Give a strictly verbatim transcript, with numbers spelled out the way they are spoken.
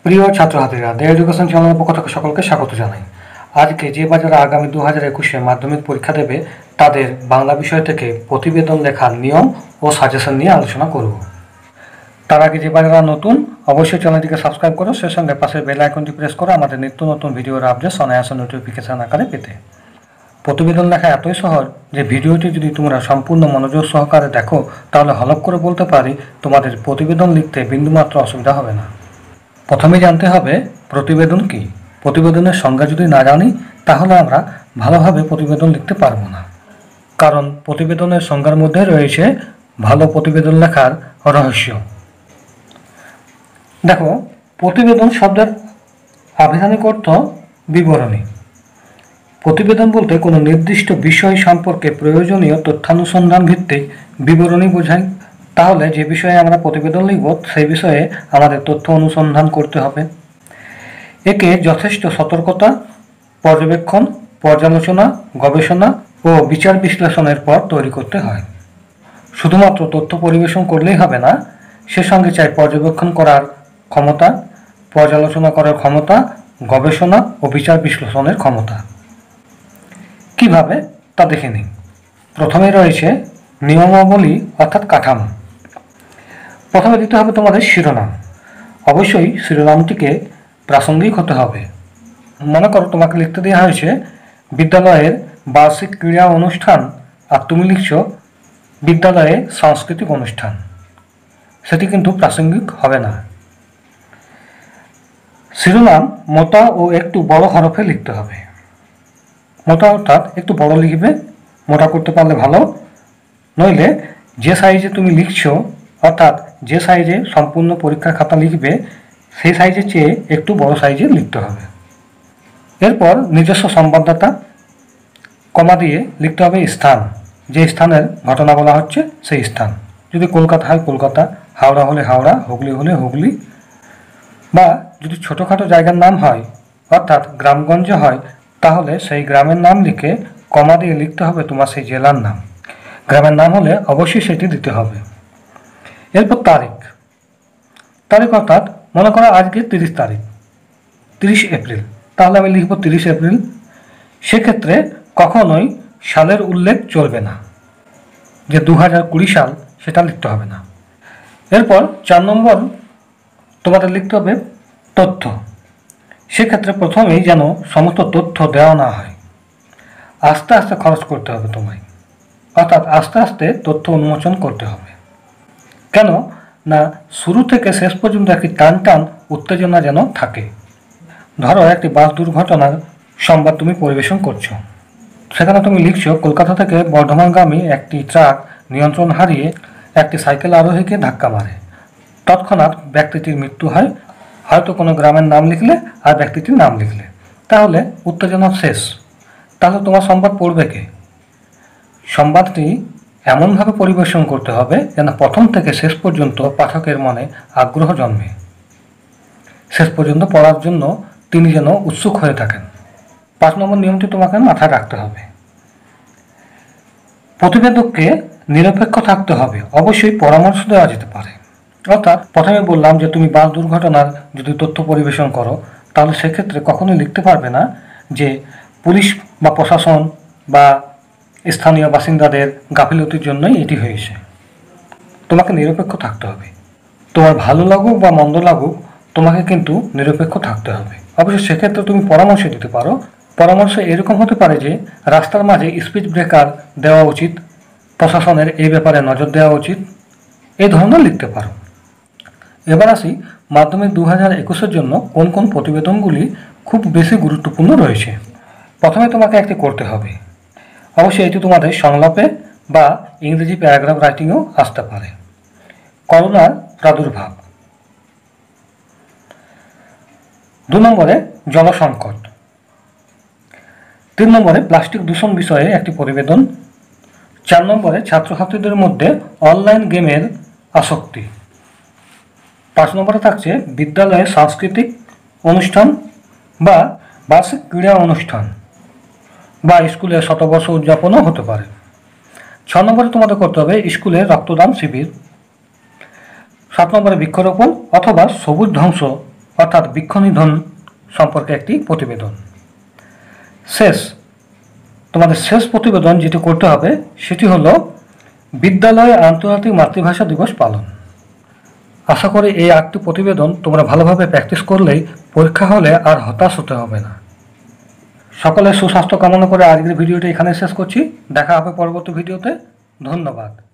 প্রিয় ছাত্রছাত্রীরা, দে এডুকেশন চ্যানেলের পক্ষ থেকে সকলকে স্বাগত জানাই। আজকে যে বাচ্চারা আগামী দু হাজার একুশে মাধ্যমিক পরীক্ষা দেবে তাদের বাংলা বিষয় থেকে প্রতিবেদন লেখার নিয়ম ও সাজেশন নিয়ে আলোচনা করব। তার আগে যে বাচ্চারা নতুন, অবশ্যই চ্যানেলটিকে সাবস্ক্রাইব করো, সেই সঙ্গে পাশের বেল আইকনটি প্রেস করো আমাদের নিত্য নতুন ভিডিওর আপডেট অনায়াসে নোটিফিকেশন আকারে পেতে। প্রতিবেদন লেখা এতই সহজ যে ভিডিওটি যদি তোমরা সম্পূর্ণ মনোযোগ সহকারে দেখো তাহলে হলফ করে বলতে পারি তোমাদের প্রতিবেদন লিখতে বিন্দুমাত্র অসুবিধা হবে না। প্রথমে জানতে হবে প্রতিবেদন কি। প্রতিবেদনের সংজ্ঞা যদি না জানি তাহলে আমরা ভালোভাবে প্রতিবেদন লিখতে পারবো না, কারণ প্রতিবেদনের সংজ্ঞার মধ্যে রয়েছে ভালো প্রতিবেদন লেখার রহস্য। দেখো, প্রতিবেদন শব্দের আভিধানিক অর্থ বিবরণী। প্রতিবেদন বলতে কোনো নির্দিষ্ট বিষয় সম্পর্কে প্রয়োজনীয় তথ্যানুসন্ধান ভিত্তিক বিবরণী বোঝায়। তাহলে যে বিষয়ে আমরা প্রতিবেদন লিখব সেই বিষয়ে আমাদের তথ্য অনুসন্ধান করতে হবে। একে যথেষ্ট সতর্কতা, পর্যবেক্ষণ, পর্যালোচনা, গবেষণা ও বিচার বিশ্লেষণের পর তৈরি করতে হয়। শুধুমাত্র তথ্য পরিবেশন করলেই হবে না, সে সঙ্গে চাই পর্যবেক্ষণ করার ক্ষমতা, পর্যালোচনা করার ক্ষমতা, গবেষণা ও বিচার বিশ্লেষণের ক্ষমতা। কিভাবে তা দেখে নিই। প্রথমে রয়েছে নিয়মাবলী অর্থাৎ কাঠামো। প্রথমে দিতে হবে তোমাদের শিরোনাম। অবশ্যই শিরোনামটিকে প্রাসঙ্গিক হতে হবে। মনে করো তোমাকে লিখতে দেওয়া হয়েছে বিদ্যালয়ের বার্ষিক ক্রীড়া অনুষ্ঠান, আর তুমি লিখছ বিদ্যালয়ে সাংস্কৃতিক অনুষ্ঠান। সেটি কিন্তু প্রাসঙ্গিক হবে না। শিরোনাম মোটা ও একটু বড় হরফে লিখতে হবে। মোটা অর্থাৎ একটু বড় লিখবে, মোটা করতে পারলে ভালো, নইলে যে সাইজে তুমি লিখছো অর্থাৎ যে সাইজে সম্পূর্ণ পরীক্ষার খাতা লিখবে সেই সাইজের চেয়ে একটু বড় সাইজে লিখতে হবে। এরপর নিজস্ব সংবাদদাতা, কমা দিয়ে লিখতে হবে স্থান, যে স্থানের ঘটনা বলা হচ্ছে সেই স্থান। যদি কলকাতা হয় কলকাতা, হাওড়া হলে হাওড়া, হুগলি হলে হুগলি, বা যদি ছোটোখাটো জায়গার নাম হয় অর্থাৎ গ্রামগঞ্জে হয় তাহলে সেই গ্রামের নাম লিখে কমা দিয়ে লিখতে হবে তোমার সেই জেলার নাম। গ্রামের নাম হলে অবশ্যই সেটি দিতে হবে। এরপর তারিখ। তারিখ অর্থাৎ মনে করো আজকে তিরিশ তারিখ, তিরিশ এপ্রিল, তাহলে আমি লিখব তিরিশ এপ্রিল। সেক্ষেত্রে কখনোই সালের উল্লেখ চলবে না, যে দু হাজার কুড়ি সাল সেটা লিখতে হবে না। এরপর চার নম্বর তোমাদের লিখতে হবে তথ্য। সেক্ষেত্রে প্রথমেই যেন সমস্ত তথ্য দেওয়া না হয়, আস্তে আস্তে খরচ করতে হবে তোমায়, অর্থাৎ আস্তে আস্তে তথ্য উন্মোচন করতে হবে। কেন না শুরু থেকে শেষ পর্যন্ত একটি টান টান উত্তেজনা যেন থাকে। ধরো একটি বাস দুর্ঘটনার সংবাদ তুমি পরিবেশন করছো, সেখানে তুমি লিখছো কলকাতা থেকে বর্ধমানগামী একটি ট্রাক নিয়ন্ত্রণ হারিয়ে একটি সাইকেল আরোহীকে ধাক্কা মারে, তৎক্ষণাৎ ব্যক্তিটির মৃত্যু হয়। হয়তো কোনো গ্রামের নাম লিখলে আর ব্যক্তিটির নাম লিখলে, তাহলে উত্তেজনা শেষ। তাহলে তোমার সংবাদ পড়বে কে? সংবাদটি এমনভাবে পরিবেশন করতে হবে যেন প্রথম থেকে শেষ পর্যন্ত পাঠকের মনে আগ্রহ জন্মে, শেষ পর্যন্ত পড়ার জন্য তিনি যেন উৎসুক হয়ে থাকেন। পাঁচ নম্বর নিয়মটি তোমাকে মাথায় রাখতে হবে। প্রতিবেদককে নিরপেক্ষ থাকতে হবে। অবশ্যই পরামর্শ দেওয়া যেতে পারে। অর্থাৎ প্রথমে বললাম যে তুমি বাস দুর্ঘটনার যদি তথ্য পরিবেশন করো তাহলে সেক্ষেত্রে কখনোই লিখতে পারবে না যে পুলিশ বা প্রশাসন বা স্থানীয় বাসিন্দাদের গাফিলতির জন্যই এটি হয়েছে। তোমাকে নিরপেক্ষ থাকতে হবে। তোমার ভালো লাগুক বা মন্দ লাগুক তোমাকে কিন্তু নিরপেক্ষ থাকতে হবে। অবশ্যই সেক্ষেত্রে তুমি পরামর্শ দিতে পারো। পরামর্শ এরকম হতে পারে যে রাস্তার মাঝে স্পিড ব্রেকার দেওয়া উচিত, প্রশাসনের এই ব্যাপারে নজর দেওয়া উচিত, এই ধরনের লিখতে পারো। এবার আসি মাধ্যমিক দু হাজার একুশের জন্য কোন কোন প্রতিবেদনগুলি খুব বেশি গুরুত্বপূর্ণ রয়েছে। প্রথমে তোমাকে একটি করতে হবে। অবশ্যই এটি তোমাদের সংলাপে বা ইংরেজি প্যারাগ্রাফ রাইটিংয়েও আসতে পারে। করোনার প্রাদুর্ভাব। দু নম্বরে জল সংকট। তিন নম্বরে প্লাস্টিক দূষণ বিষয়ে একটি প্রতিবেদন। চার নম্বরে ছাত্রছাত্রীদের মধ্যে অনলাইন গেমের আসক্তি। পাঁচ নম্বরে থাকছে বিদ্যালয়ে সাংস্কৃতিক অনুষ্ঠান বা বার্ষিক ক্রীড়া অনুষ্ঠান বা স্কুলে শতবর্ষ উদযাপনও হতে পারে। ছ নম্বরে তোমাদের করতে হবে স্কুলে রক্তদান শিবির। সাত নম্বরে বৃক্ষরোপণ অথবা সবুজ ধ্বংস অর্থাৎ বৃক্ষ নিধন সম্পর্কে একটি প্রতিবেদন। শেষ তোমাদের শেষ প্রতিবেদন যেটি করতে হবে সেটি হলো বিদ্যালয়ে আন্তর্জাতিক মাতৃভাষা দিবস পালন। আশা করি এই আটটি প্রতিবেদন তোমরা ভালোভাবে প্র্যাকটিস করলেই পরীক্ষা হলে আর হতাশ হতে হবে না। সকলের সুস্বাস্থ্য কামনা করে আজকের ভিডিওটি এখানে শেষ করছি। দেখা হবে পরবর্তী ভিডিওতে। ধন্যবাদ।